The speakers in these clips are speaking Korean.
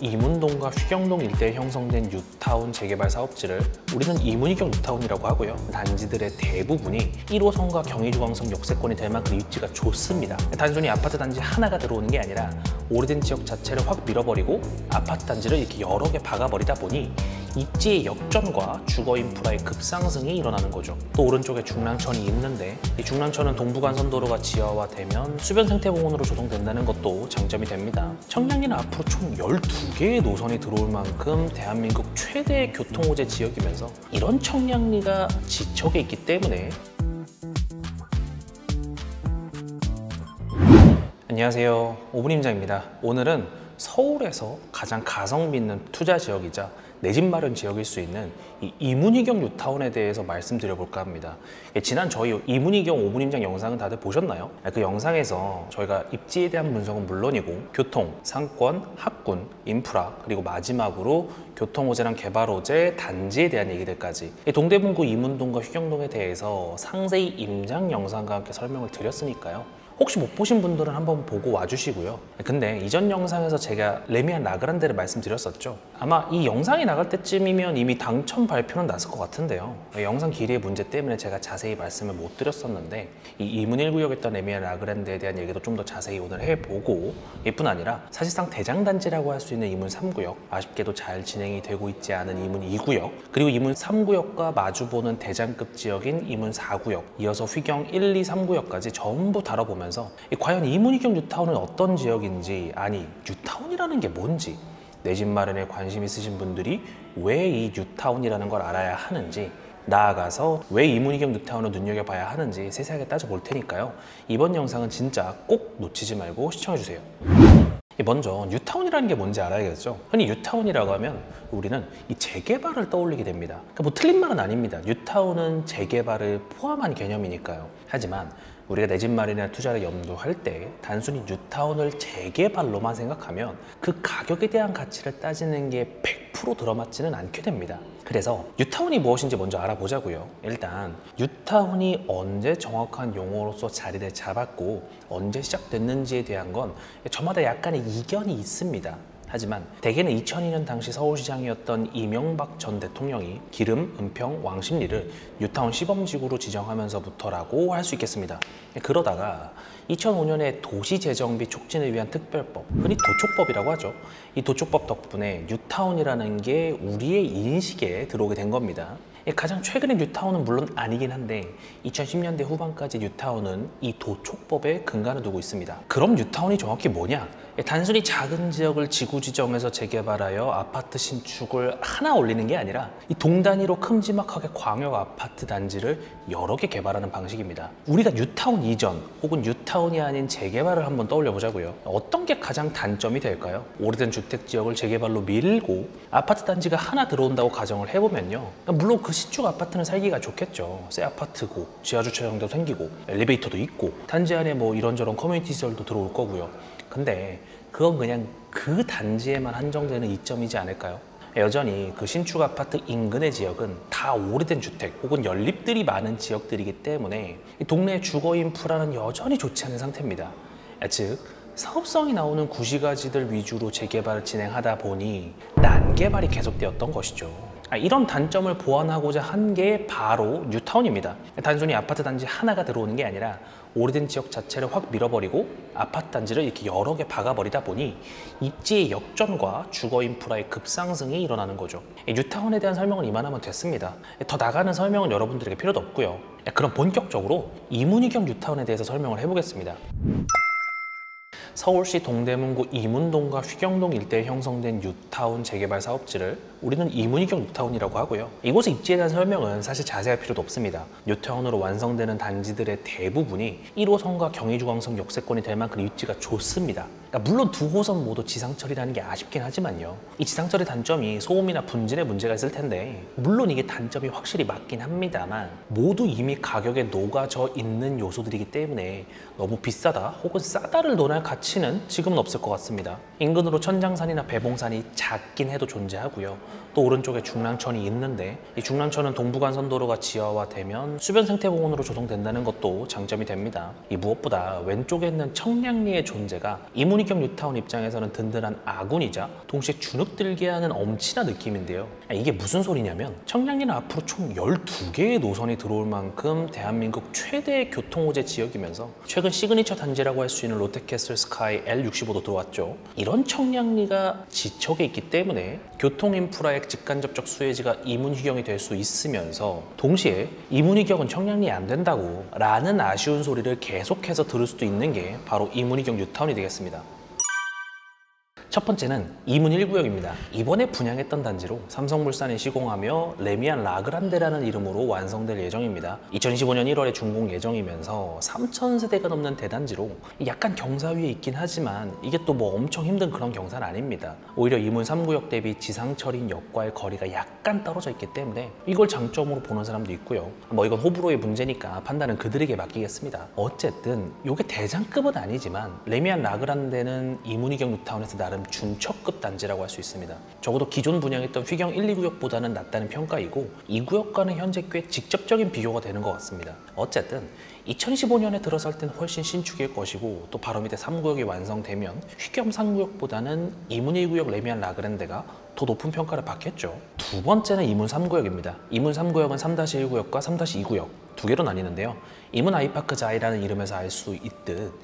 이문동과 휘경동 일대에 형성된 뉴타운 재개발 사업지를 우리는 이문희경 뉴타운이라고 하고요. 단지들의 대부분이 1호선과 경의중앙선 역세권이 될 만큼 입지가 좋습니다. 단순히 아파트 단지 하나가 들어오는 게 아니라 오래된 지역 자체를 확 밀어버리고 아파트 단지를 이렇게 여러 개 박아버리다 보니 입지의 역전과 주거 인프라의 급상승이 일어나는 거죠. 또 오른쪽에 중랑천이 있는데 이 중랑천은 동부간선도로가 지하화되면 수변 생태공원으로 조성된다는 것도 장점이 됩니다. 청량리는 앞으로 총 12개의 노선이 들어올 만큼 대한민국 최대의 교통호재 지역이면서 이런 청량리가 지척에 있기 때문에 안녕하세요, 오분임장입니다. 오늘은 서울에서 가장 가성비 있는 투자 지역이자 내 집 마련 지역일 수 있는 이 이문희경 뉴타운에 대해서 말씀드려볼까 합니다. 지난 저희 이문희경 오분임장 영상은 다들 보셨나요? 그 영상에서 저희가 입지에 대한 분석은 물론이고 교통, 상권, 학군, 인프라, 그리고 마지막으로 교통호재랑 개발호재, 단지에 대한 얘기들까지 동대문구 이문동과 휘경동에 대해서 상세히 임장 영상과 함께 설명을 드렸으니까요. 혹시 못 보신 분들은 한번 보고 와주시고요. 근데 이전 영상에서 제가 레미안 라그란데를 말씀드렸었죠. 아마 이 영상이 나갈 때쯤이면 이미 당첨 발표는 났을 것 같은데요. 영상 길이의 문제 때문에 제가 자세히 말씀을 못 드렸었는데 이 이문 1구역이었던 레미안 라그란데에 대한 얘기도 좀 더 자세히 오늘 해보고 이뿐 아니라 사실상 대장단지라고 할 수 있는 이문 3구역, 아쉽게도 잘 진행이 되고 있지 않은 이문 2구역, 그리고 이문 3구역과 마주보는 대장급 지역인 이문 4구역, 이어서 휘경 1, 2, 3구역까지 전부 다뤄보면서 과연 이문희경 뉴타운은 어떤 지역인지, 아니 뉴타운이라는 게 뭔지, 내 집 마련에 관심 있으신 분들이 왜 이 뉴타운이라는 걸 알아야 하는지, 나아가서 왜 이문희경 뉴타운을 눈여겨봐야 하는지 세세하게 따져볼 테니까요. 이번 영상은 진짜 꼭 놓치지 말고 시청해주세요. 먼저 뉴타운이라는 게 뭔지 알아야겠죠. 흔히 뉴타운이라고 하면 우리는 이 재개발을 떠올리게 됩니다. 그러니까 뭐 틀린 말은 아닙니다. 뉴타운은 재개발을 포함한 개념이니까요. 하지만 우리가 내 집 마련이나 투자를 염두할 때 단순히 뉴타운을 재개발로만 생각하면 그 가격에 대한 가치를 따지는 게 100% 들어맞지는 않게 됩니다. 그래서 뉴타운이 무엇인지 먼저 알아보자고요. 일단 뉴타운이 언제 정확한 용어로서 자리를 잡았고 언제 시작됐는지에 대한 건 저마다 약간의 이견이 있습니다. 하지만 대개는 2002년 당시 서울시장이었던 이명박 전 대통령이 기름, 은평, 왕십리를 뉴타운 시범지구로 지정하면서부터라고 할 수 있겠습니다. 그러다가 2005년에 도시재정비 촉진을 위한 특별법, 흔히 도촉법이라고 하죠. 이 도촉법 덕분에 뉴타운이라는 게 우리의 인식에 들어오게 된 겁니다. 가장 최근의 뉴타운은 물론 아니긴 한데 2010년대 후반까지 뉴타운은 이 도촉법에 근간을 두고 있습니다. 그럼 뉴타운이 정확히 뭐냐? 단순히 작은 지역을 지구 지정해서 재개발하여 아파트 신축을 하나 올리는 게 아니라 이 동단위로 큼지막하게 광역 아파트 단지를 여러 개 개발하는 방식입니다. 우리가 뉴타운 이전 혹은 뉴타운이 아닌 재개발을 한번 떠올려 보자고요. 어떤 게 가장 단점이 될까요? 오래된 주택 지역을 재개발로 밀고 아파트 단지가 하나 들어온다고 가정을 해보면요. 물론 그 신축 아파트는 살기가 좋겠죠. 새 아파트고 지하 주차장도 생기고 엘리베이터도 있고 단지 안에 뭐 이런저런 커뮤니티 시설도 들어올 거고요. 근데 그건 그냥 그 단지에만 한정되는 이점이지 않을까요? 여전히 그 신축 아파트 인근의 지역은 다 오래된 주택 혹은 연립들이 많은 지역들이기 때문에 이 동네 주거 인프라는 여전히 좋지 않은 상태입니다. 즉 사업성이 나오는 구시가지들 위주로 재개발을 진행하다 보니 난개발이 계속되었던 것이죠. 이런 단점을 보완하고자 한 게 바로 뉴타운입니다. 단순히 아파트 단지 하나가 들어오는 게 아니라 오래된 지역 자체를 확 밀어버리고 아파트 단지를 이렇게 여러 개 박아버리다 보니 입지의 역전과 주거 인프라의 급상승이 일어나는 거죠. 뉴타운에 대한 설명은 이만하면 됐습니다. 더 나가는 설명은 여러분들에게 필요도 없고요. 그럼 본격적으로 이문희경 뉴타운에 대해서 설명을 해보겠습니다. 서울시 동대문구 이문동과 휘경동 일대에 형성된 뉴타운 재개발 사업지를 우리는 이문희경 뉴타운이라고 하고요. 이곳의 입지에 대한 설명은 사실 자세할 필요도 없습니다. 뉴타운으로 완성되는 단지들의 대부분이 1호선과 경의중앙선 역세권이 될 만큼 입지가 좋습니다. 그러니까 물론 두 호선 모두 지상철이라는 게 아쉽긴 하지만요. 이 지상철의 단점이 소음이나 분진에 문제가 있을 텐데 물론 이게 단점이 확실히 맞긴 합니다만 모두 이미 가격에 녹아져 있는 요소들이기 때문에 너무 비싸다 혹은 싸다를 논할 가치는 지금은 없을 것 같습니다. 인근으로 천장산이나 배봉산이 작긴 해도 존재하고요. 또 오른쪽에 중랑천이 있는데 이 중랑천은 동부간선도로가 지하화되면 수변 생태공원으로 조성된다는 것도 장점이 됩니다. 이 무엇보다 왼쪽에 있는 청량리의 존재가 이문희경 뉴타운 입장에서는 든든한 아군이자 동시에 주눅들게 하는 엄친한 느낌인데요. 이게 무슨 소리냐면 청량리는 앞으로 총 12개의 노선이 들어올 만큼 대한민국 최대의 교통호재 지역이면서 최근 시그니처 단지라고 할 수 있는 롯데캐슬 스카이 L65도 들어왔죠. 이런 청량리가 지척에 있기 때문에 교통인프라의 직간접적 수혜지가 이문희경이 될 수 있으면서 동시에 이문희경은 청량리에 안 된다고 라는 아쉬운 소리를 계속해서 들을 수도 있는 게 바로 이문희경 뉴타운이 되겠습니다. 첫 번째는 이문 1구역입니다. 이번에 분양했던 단지로 삼성물산이 시공하며 레미안 라그란데라는 이름으로 완성될 예정입니다. 2025년 1월에 준공 예정이면서 3,000세대가 넘는 대단지로 약간 경사 위에 있긴 하지만 이게 또 뭐 엄청 힘든 그런 경사는 아닙니다. 오히려 이문 3구역 대비 지상철인 역과의 거리가 약간 떨어져 있기 때문에 이걸 장점으로 보는 사람도 있고요. 뭐 이건 호불호의 문제니까 판단은 그들에게 맡기겠습니다. 어쨌든 이게 대장급은 아니지만 레미안 라그란데는 이문희경 뉴타운에서 나름 중첩급 단지라고 할 수 있습니다. 적어도 기존 분양했던 휘경 1, 2구역보다는 낫다는 평가이고 2구역과는 현재 꽤 직접적인 비교가 되는 것 같습니다. 어쨌든 2025년에 들어설 땐 훨씬 신축일 것이고 또 바로 밑에 3구역이 완성되면 휘경 3구역보다는 이문 1구역 레미안 라그란데가 더 높은 평가를 받겠죠. 두 번째는 이문 3구역입니다. 이문 3구역은 3-1구역과 3-2구역 두 개로 나뉘는데요. 이문 아이파크 자이라는 이름에서 알 수 있듯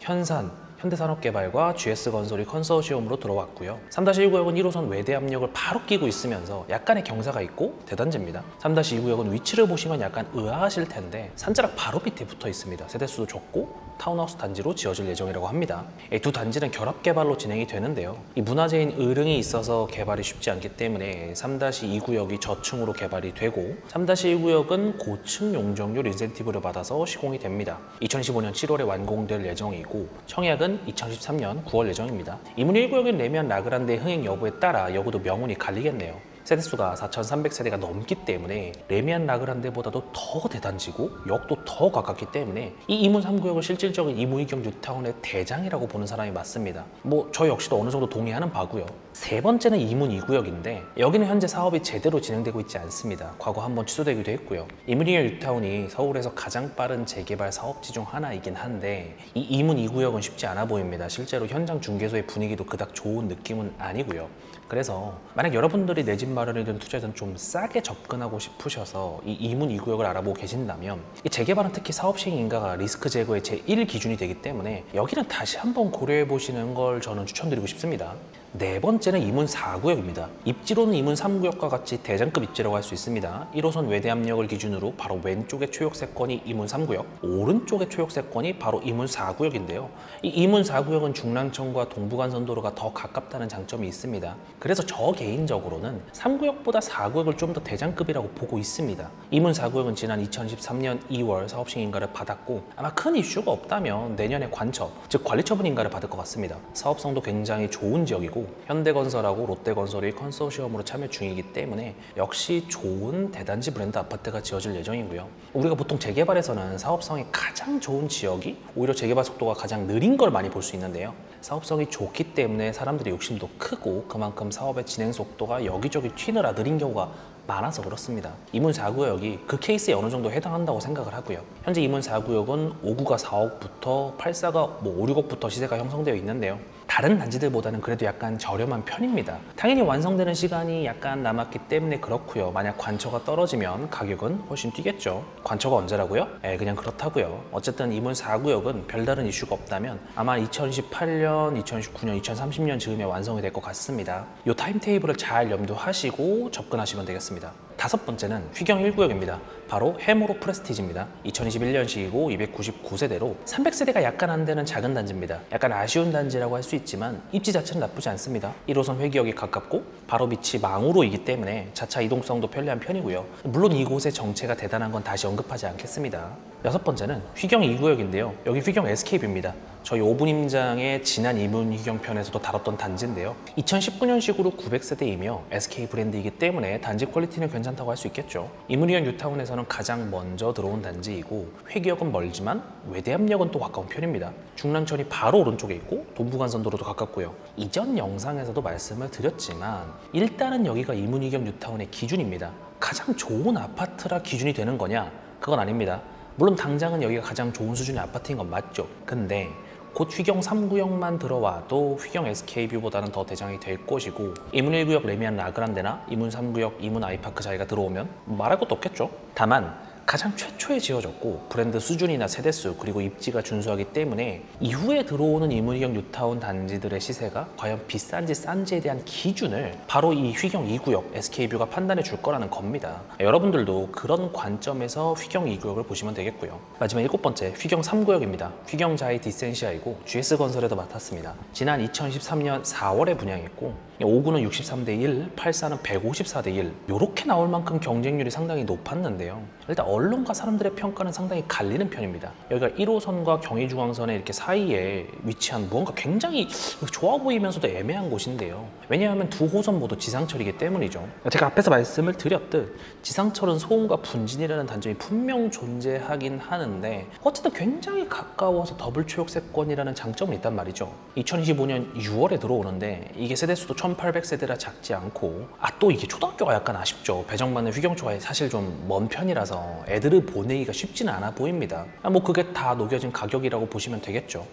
현대산업개발과 GS건설이 컨소시엄으로 들어왔고요. 3-1구역은 1호선 외대압역을 바로 끼고 있으면서 약간의 경사가 있고 대단지입니다. 3-2구역은 위치를 보시면 약간 의아하실 텐데 산자락 바로 밑에 붙어 있습니다. 세대수도 적고 타운하우스 단지로 지어질 예정이라고 합니다. 이 두 단지는 결합개발로 진행이 되는데요. 이 문화재인 의릉이 있어서 개발이 쉽지 않기 때문에 3-2구역이 저층으로 개발이 되고 3-1구역은 고층 용적률 인센티브를 받아서 시공이 됩니다. 2015년 7월에 완공될 예정이고 청약은 2013년 9월 예정입니다. 이문 1구역인 레미안 라그란데 흥행 여부에 따라 여기도 명운이 갈리겠네요. 세대수가 4,300세대가 넘기 때문에 레미안 라그란데보다도 더 대단지고 역도 더 가깝기 때문에 이 이문 3구역을 실질적인 이문희경 뉴타운의 대장이라고 보는 사람이 많습니다. 뭐 저 역시도 어느 정도 동의하는 바고요. 세 번째는 이문 2구역인데 여기는 현재 사업이 제대로 진행되고 있지 않습니다. 과거 한번 취소되기도 했고요. 이문희경 뉴타운이 서울에서 가장 빠른 재개발 사업지 중 하나이긴 한데 이 이문 2구역은 쉽지 않아 보입니다. 실제로 현장 중개소의 분위기도 그닥 좋은 느낌은 아니고요. 그래서 만약 여러분들이 내 집 마련이든 투자든 좀 싸게 접근하고 싶으셔서 이 이문 2구역을 알아보고 계신다면 이 재개발은 특히 사업 시행 인가가 리스크 제거의 제1 기준이 되기 때문에 여기는 다시 한번 고려해 보시는 걸 저는 추천드리고 싶습니다. 네 번째는 이문 4구역입니다. 입지로는 이문 3구역과 같이 대장급 입지라고 할 수 있습니다. 1호선 외대압역을 기준으로 바로 왼쪽의 초역세권이 이문 3구역, 오른쪽의 초역세권이 바로 이문 4구역인데요. 이 이문 4구역은 중랑천과 동부간선도로가 더 가깝다는 장점이 있습니다. 그래서 저 개인적으로는 3구역보다 4구역을 좀 더 대장급이라고 보고 있습니다. 이문 4구역은 지난 2013년 2월 사업시행 인가를 받았고 아마 큰 이슈가 없다면 내년에 관처, 즉 관리처분 인가를 받을 것 같습니다. 사업성도 굉장히 좋은 지역이고 현대건설하고 롯데건설이 컨소시엄으로 참여 중이기 때문에 역시 좋은 대단지 브랜드 아파트가 지어질 예정이고요. 우리가 보통 재개발에서는 사업성이 가장 좋은 지역이 오히려 재개발 속도가 가장 느린 걸 많이 볼 수 있는데요. 사업성이 좋기 때문에 사람들의 욕심도 크고 그만큼 사업의 진행 속도가 여기저기 튀느라 느린 경우가 많아서 그렇습니다. 이문 4구역이 그 케이스에 어느 정도 해당한다고 생각을 하고요. 현재 이문 4구역은 5구가 4억부터 8사가 5, 6억부터 시세가 형성되어 있는데요. 다른 단지들보다는 그래도 약간 저렴한 편입니다. 당연히 완성되는 시간이 약간 남았기 때문에 그렇고요. 만약 관처가 떨어지면 가격은 훨씬 뛰겠죠. 관처가 언제라고요? 그냥 그렇다고요. 어쨌든 이문 4구역은 별다른 이슈가 없다면 아마 2028년, 2029년, 2030년 즈음에 완성이 될 것 같습니다. 이 타임테이블을 잘 염두하시고 접근하시면 되겠습니다. 다섯 번째는 휘경 1구역입니다. 바로 해모로 프레스티지입니다. 2021년식이고 299세대로 300세대가 약간 안 되는 작은 단지입니다. 약간 아쉬운 단지라고 할 수 있지만 입지 자체는 나쁘지 않습니다. 1호선 회기역이 가깝고 바로 밑이 망우로이기 때문에 자차 이동성도 편리한 편이고요. 물론 이곳의 정체가 대단한 건 다시 언급하지 않겠습니다. 여섯 번째는 휘경 2구역인데요. 여기 휘경 SK뷰입니다. 저희 오분임장의 지난 이문희경 편에서도 다뤘던 단지인데요. 2019년식으로 900세대이며 SK 브랜드이기 때문에 단지 퀄리티는 괜찮다고 할 수 있겠죠. 이문희경 뉴타운에서는 가장 먼저 들어온 단지이고 회기역은 멀지만 외대암역은 또 가까운 편입니다. 중랑천이 바로 오른쪽에 있고 동부간선도로도 가깝고요. 이전 영상에서도 말씀을 드렸지만 일단은 여기가 이문희경 뉴타운의 기준입니다. 가장 좋은 아파트라 기준이 되는 거냐? 그건 아닙니다. 물론 당장은 여기가 가장 좋은 수준의 아파트인 건 맞죠. 근데 곧 휘경 3구역만 들어와도 휘경 SK뷰보다는 더 대장이 될 것이고 이문 1구역 레미안 라그란데나 이문 3구역 이문 아이파크 자리가 들어오면 말할 것도 없겠죠. 다만 가장 최초에 지어졌고 브랜드 수준이나 세대수 그리고 입지가 준수하기 때문에 이후에 들어오는 이문희경 뉴타운 단지들의 시세가 과연 비싼지 싼지에 대한 기준을 바로 이 휘경 2구역 SK뷰가 판단해 줄 거라는 겁니다. 여러분들도 그런 관점에서 휘경 2구역을 보시면 되겠고요. 마지막 일곱 번째 휘경 3구역입니다. 휘경자이 디센시아이고 GS건설에도 맡았습니다. 지난 2013년 4월에 분양했고 5구는 63대 1, 84는 154대 1 이렇게 나올 만큼 경쟁률이 상당히 높았는데요. 일단 언론과 사람들의 평가는 상당히 갈리는 편입니다. 여기가 1호선과 경의중앙선의 이렇게 사이에 위치한 무언가 굉장히 좋아 보이면서도 애매한 곳인데요. 왜냐하면 두 호선 모두 지상철이기 때문이죠. 제가 앞에서 말씀을 드렸듯 지상철은 소음과 분진이라는 단점이 분명 존재하긴 하는데 어쨌든 굉장히 가까워서 더블 초역세권이라는 장점은 있단 말이죠. 2025년 6월에 들어오는데 이게 세대수도 1800세대라 작지 않고 또 이게 초등학교가 약간 아쉽죠. 배정받는 휘경초가 사실 좀 먼 편이라서 애들을 보내기가 쉽지는 않아 보입니다. 뭐 그게 다 녹여진 가격이라고 보시면 되겠죠.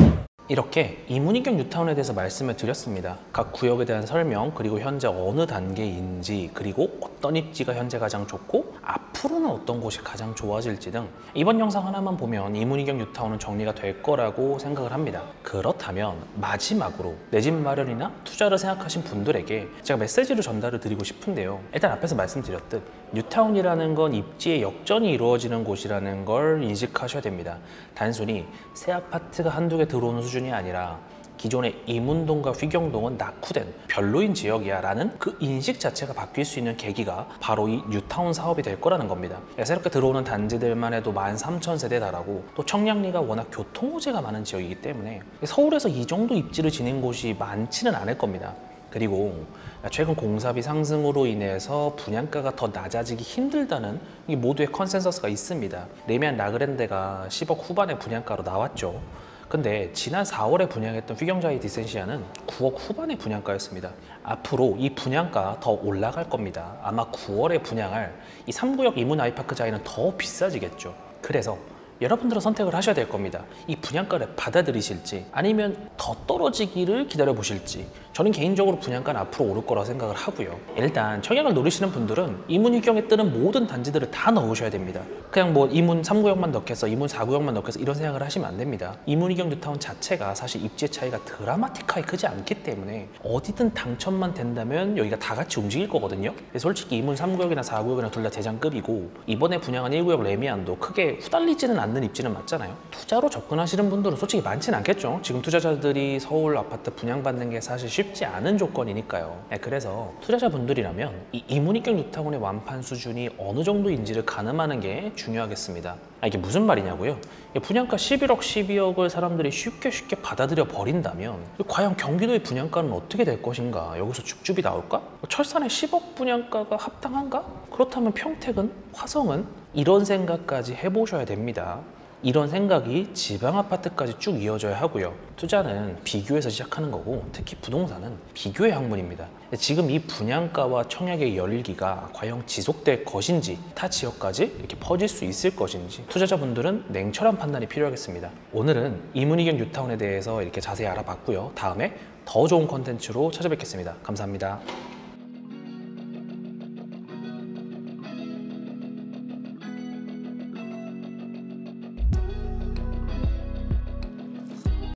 이렇게 이문희경 뉴타운에 대해서 말씀을 드렸습니다. 각 구역에 대한 설명, 그리고 현재 어느 단계인지, 그리고 어떤 입지가 현재 가장 좋고 앞으로는 어떤 곳이 가장 좋아질지 등 이번 영상 하나만 보면 이문희경 뉴타운은 정리가 될 거라고 생각을 합니다. 그렇다면 마지막으로 내 집 마련이나 투자를 생각하신 분들에게 제가 메시지를 전달을 드리고 싶은데요. 일단 앞에서 말씀드렸듯 뉴타운이라는 건 입지의 역전이 이루어지는 곳이라는 걸 인식하셔야 됩니다. 단순히 새 아파트가 한두 개 들어오는 수준이 아니라 기존의 이문동과 휘경동은 낙후된 별로인 지역이야 라는 그 인식 자체가 바뀔 수 있는 계기가 바로 이 뉴타운 사업이 될 거라는 겁니다. 새롭게 들어오는 단지들만 해도 13,000세대 달하고 또 청량리가 워낙 교통호재가 많은 지역이기 때문에 서울에서 이 정도 입지를 지닌 곳이 많지는 않을 겁니다. 그리고 최근 공사비 상승으로 인해서 분양가가 더 낮아지기 힘들다는 이 모두의 컨센서스가 있습니다. 레미안 라그랜데가 10억 후반의 분양가로 나왔죠. 근데 지난 4월에 분양했던 휘경자이 디센시아는 9억 후반의 분양가였습니다. 앞으로 이 분양가 더 올라갈 겁니다. 아마 9월에 분양할 이 3구역 이문 아이파크 자이는 더 비싸지겠죠. 그래서 여러분들은 선택을 하셔야 될 겁니다. 이 분양가를 받아들이실지 아니면 더 떨어지기를 기다려 보실지. 저는 개인적으로 분양가는 앞으로 오를 거라고 생각을 하고요. 일단 청약을 노리시는 분들은 이문희경에 뜨는 모든 단지들을 다 넣으셔야 됩니다. 그냥 뭐 이문 3구역만 넣겠어, 이문 4구역만 넣겠어 이런 생각을 하시면 안 됩니다. 이문희경 뉴타운 자체가 사실 입지의 차이가 드라마틱하게 크지 않기 때문에 어디든 당첨만 된다면 여기가 다 같이 움직일 거거든요. 솔직히 이문 3구역이나 4구역이나 둘 다 대장급이고 이번에 분양한 1구역 레미안도 크게 후달리지는 않는 입지는 맞잖아요. 투자로 접근하시는 분들은 솔직히 많지는 않겠죠. 지금 투자자들이 서울 아파트 분양받는 게 사실 쉽지 않은 조건이니까요. 그래서 투자자분들이라면 이 이문희경 뉴타운의 완판 수준이 어느 정도인지를 가늠하는 게 중요하겠습니다. 이게 무슨 말이냐고요? 분양가 11억, 12억을 사람들이 쉽게 받아들여 버린다면 과연 경기도의 분양가는 어떻게 될 것인가? 여기서 줍줍이 나올까? 철산의 10억 분양가가 합당한가? 그렇다면 평택은? 화성은? 이런 생각까지 해보셔야 됩니다. 이런 생각이 지방 아파트까지 쭉 이어져야 하고요. 투자는 비교에서 시작하는 거고 특히 부동산은 비교의 학문입니다. 지금 이 분양가와 청약의 열기가 과연 지속될 것인지 타 지역까지 이렇게 퍼질 수 있을 것인지 투자자분들은 냉철한 판단이 필요하겠습니다. 오늘은 이문희경 뉴타운에 대해서 이렇게 자세히 알아봤고요. 다음에 더 좋은 컨텐츠로 찾아뵙겠습니다. 감사합니다.